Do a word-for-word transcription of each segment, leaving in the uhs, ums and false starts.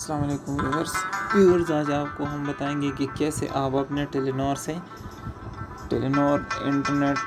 अस्सलाम वालेकुम viewers viewers आज आपको हम बताएंगे कि कैसे आप अपने टेलीनॉर से टेलीनॉर इंटरनेट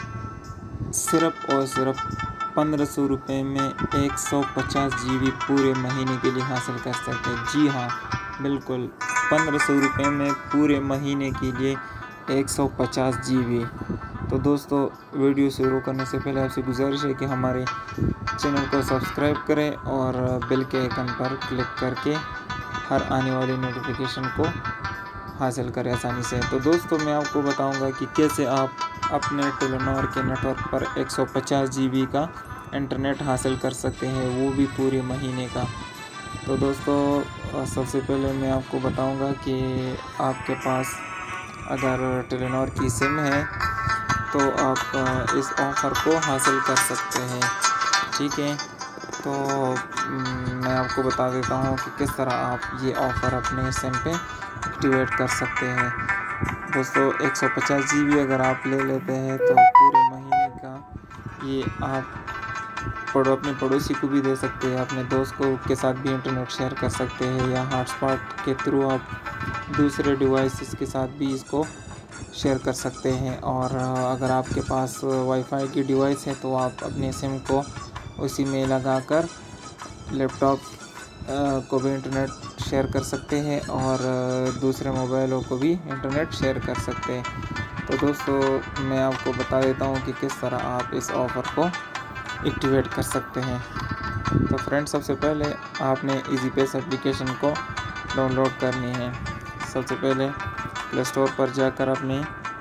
सिर्फ और सिर्फ पंद्रह सौ रुपये में एक सौ पचास जी बी पूरे महीने के लिए हासिल कर सकते हैं। जी हाँ, बिल्कुल पंद्रह सौ रुपये में पूरे महीने के लिए एक सौ पचास जी बी। तो दोस्तों, वीडियो शुरू करने से पहले आपसे गुजारिश है कि हमारे चैनल को सब्सक्राइब करें और बेल के आइकन पर क्लिक करके हर आने वाली नोटिफिकेशन को हासिल करें आसानी से। तो दोस्तों, मैं आपको बताऊंगा कि कैसे आप अपने टेलीनॉर के नेटवर्क पर एक सौ पचास जी बी का इंटरनेट हासिल कर सकते हैं, वो भी पूरे महीने का। तो दोस्तों, सबसे पहले मैं आपको बताऊंगा कि आपके पास अगर टेलीनॉर की सिम है तो आप इस ऑफ़र को हासिल कर सकते हैं, ठीक है। तो मैं आपको बता देता हूँ कि किस तरह आप ये ऑफ़र अपने सिम पे एक्टिवेट कर सकते हैं। दोस्तों, एक सौ पचास जी बी अगर आप ले लेते हैं तो पूरे महीने का ये आप पड़ो अपने पड़ोसी को भी दे सकते हैं, अपने दोस्त को के साथ भी इंटरनेट शेयर कर सकते हैं, या हॉटस्पॉट के थ्रू आप दूसरे डिवाइसेस के साथ भी इसको शेयर कर सकते हैं। और अगर आपके पास वाईफाई की डिवाइस है तो आप अपने सिम को उसी में लगाकर लैपटॉप को भी इंटरनेट शेयर कर सकते हैं और दूसरे मोबाइलों को भी इंटरनेट शेयर कर सकते हैं। तो दोस्तों, मैं आपको बता देता हूँ कि किस तरह आप इस ऑफ़र को एक्टिवेट कर सकते हैं। तो फ्रेंड्स, सबसे पहले आपने ईज़ीपैसा एप्लीकेशन को डाउनलोड करनी है। सबसे पहले प्ले स्टोर पर जाकर अपने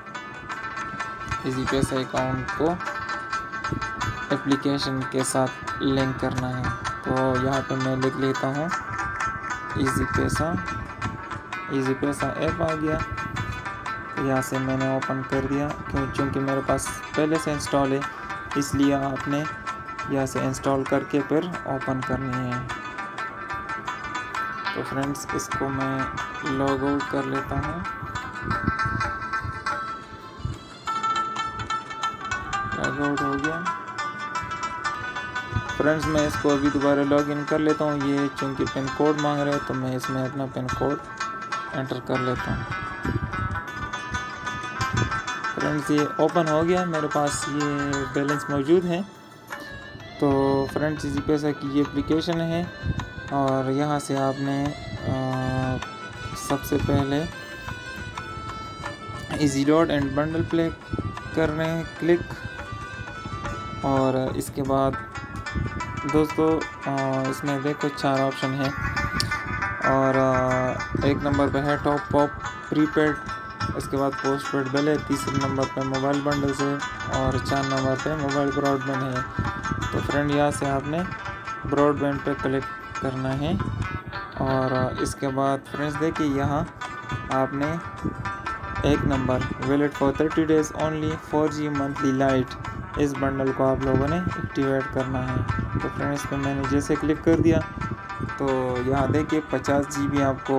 ईज़ीपैसा अकाउंट को एप्लीकेशन के साथ लिंक करना है। तो यहाँ पे मैं लिख लेता हूँ ईज़ीपैसा। ईज़ीपैसा ऐप आ गया, यहाँ से मैंने ओपन कर दिया क्यों क्योंकि मेरे पास पहले से इंस्टॉल है, इसलिए आपने यहाँ से इंस्टॉल करके फिर ओपन करनी है। तो फ्रेंड्स, इसको मैं लॉग आउट कर लेता हूँ। लॉग आउट हो गया। फ्रेंड्स, मैं इसको अभी दोबारा लॉग इन कर लेता हूँ। ये चूँकि पिन कोड मांग रहे हैं तो मैं इसमें अपना पिन कोड एंटर कर लेता हूँ। फ्रेंड्स, ये ओपन हो गया, मेरे पास ये बैलेंस मौजूद है। तो फ्रेंड्स, ईज़ीपैसा की ये एप्लीकेशन है और यहाँ से आपने आ, सबसे पहले easy load and bundle play करने हैं क्लिक, और इसके बाद दोस्तों आ, इसमें देखो चार ऑप्शन है और आ, एक नंबर पे है टॉप पॉप प्रीपेड, इसके बाद पोस्ट पेड बिल है, तीसरे नंबर पे मोबाइल बंडल से, और चार नंबर पे मोबाइल ब्रॉडबैंड है। तो फ्रेंड, यहाँ से आपने ब्रॉडबैंड पे क्लिक करना है और इसके बाद फ्रेंड्स देखिए, यहाँ आपने एक number valid for thirty days only four G monthly lite, इस बंडल को आप लोगों ने एक्टिवेट करना है। तो फ्रेंड्स, पे मैंने जैसे क्लिक कर दिया तो यहाँ देखिए पचास जी बी आपको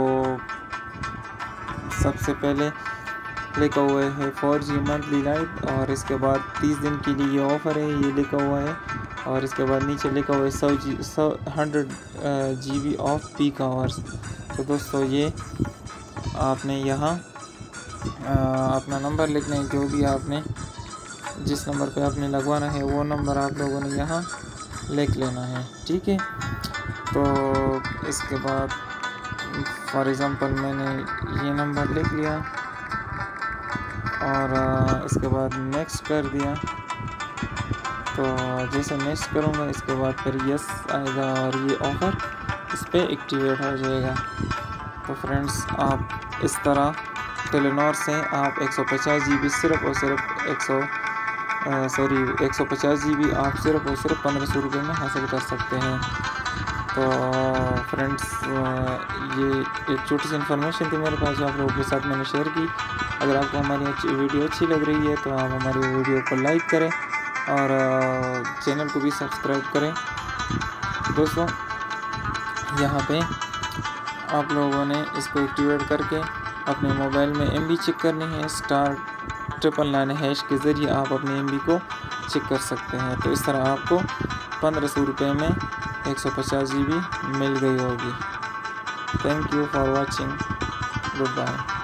सबसे पहले लिखा हुआ है फोर जी मंथली लाइट, और इसके बाद तीस दिन के लिए ये ऑफ़र है, ये लिखा हुआ है, और इसके बाद नीचे लिखा हुआ है सौ जी सौ hundred G B off peak hours. तो दोस्तों, ये आपने यहाँ अपना नंबर लिखना है, जो भी आपने जिस नंबर पे आपने लगवाना है वो नंबर आप लोगों ने यहाँ लिख लेना है, ठीक है। तो इसके बाद फॉर एग्ज़ाम्पल मैंने ये नंबर लिख लिया और इसके बाद नेक्स्ट कर दिया। तो जैसे नेक्स्ट करूँगा इसके बाद फिर यस आएगा और ये ऑफ़र इस पर एक्टिवेट हो जाएगा। तो फ्रेंड्स, आप इस तरह टेलीनॉर से आप एक सौ पचास जी बी सिर्फ और सिर्फ एक सौ सॉरी एक सौ पचास जी बी आप सिर्फ और सिर्फ पंद्रह सौ रुपये में हासिल कर सकते हैं। तो फ्रेंड्स, ये एक छोटी सी इन्फॉर्मेशन थी मेरे पास जो आप लोगों के साथ मैंने शेयर की। अगर आपको हमारी अच्छी वीडियो अच्छी लग रही है तो आप हमारी वीडियो को लाइक करें और चैनल को भी सब्सक्राइब करें। दोस्तों, यहाँ पे आप लोगों ने इसको एक्टिवेट करके अपने मोबाइल में एम बी चेक करनी है। स्टार ट्रिपल नाइन हैश के ज़रिए आप अपने एम बी को चेक कर सकते हैं। तो इस तरह आपको पंद्रह सौ रुपये में एक सौ पचास जी बी मिल गई होगी। Thank you for watching. Goodbye.